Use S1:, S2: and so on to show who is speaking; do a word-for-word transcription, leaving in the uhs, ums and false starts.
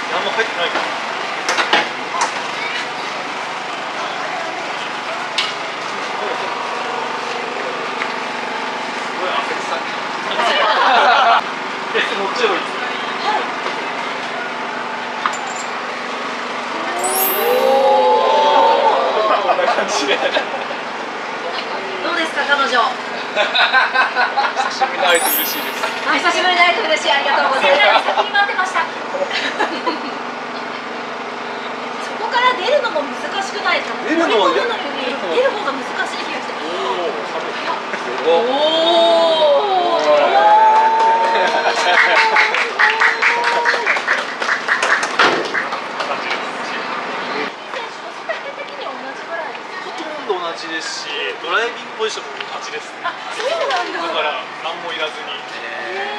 S1: 何も入ってないから。すごい汗臭い。え、乗っちゃえばいいですか。こんな感じで。
S2: どうですか、彼女。
S1: 久しぶりに会えて嬉しいです。
S2: あ、久しぶりに会えて嬉しい。ありがとうございます。先に待ってました。そこから出るのも難しくないですか。
S1: 出るのも
S2: 乗り込むのより出る方が難しい気がして。
S1: おお、す
S2: お
S1: ごい。
S2: お。
S1: 同じですし、ドライビングポジションも同じですね。
S2: あ、そうなんだ。
S1: だから何もいらずに。
S2: へー